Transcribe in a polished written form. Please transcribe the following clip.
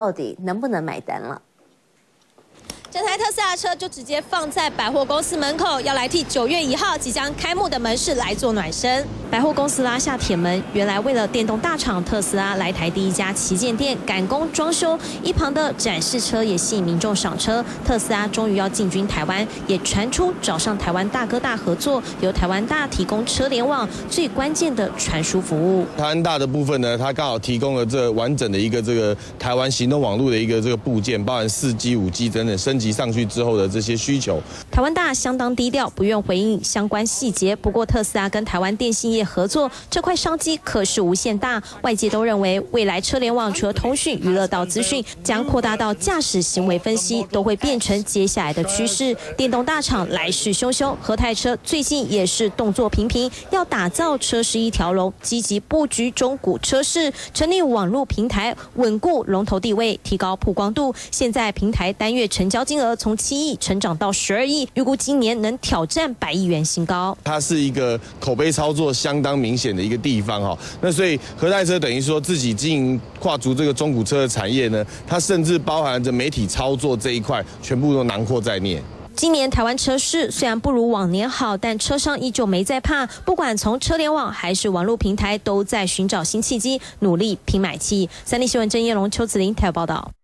到底能不能买单了？ 整台特斯拉车就直接放在百货公司门口，要来替9月1号即将开幕的门市来做暖身。百货公司拉下铁门，原来为了电动大厂特斯拉来台第一家旗舰店赶工装修，一旁的展示车也吸引民众上车。特斯拉终于要进军台湾，也传出找上台湾大哥大合作，由台湾大提供车联网最关键的传输服务。 台湾大的部分呢，它刚好提供了这完整的一个这个台湾行动网络的一个这个部件，包含4G、5G 等等升级上去之后的这些需求。 台湾大相当低调，不愿回应相关细节。不过特斯拉跟台湾电信业合作，这块商机可是无限大。外界都认为，未来车联网除了通讯、娱乐到资讯，将扩大到驾驶行为分析，都会变成接下来的趋势。电动大厂来势汹汹，和泰车最近也是动作频频，要打造车市一条龙，积极布局中古车市，成立网络平台，稳固龙头地位，提高曝光度。现在平台单月成交金额从7亿成长到12亿，预估今年能挑战100亿元新高。 它是一个口碑操作相当明显的一个地方哈，那所以和泰车等于说自己经营跨足这个中古车的产业呢，它甚至包含着媒体操作这一块，全部都囊括在内。 今年台湾车市虽然不如往年好，但车商依旧没在怕，不管从车联网还是网络平台，都在寻找新契机，努力拼买气。三立新闻郑叶龙、邱子玲台报道。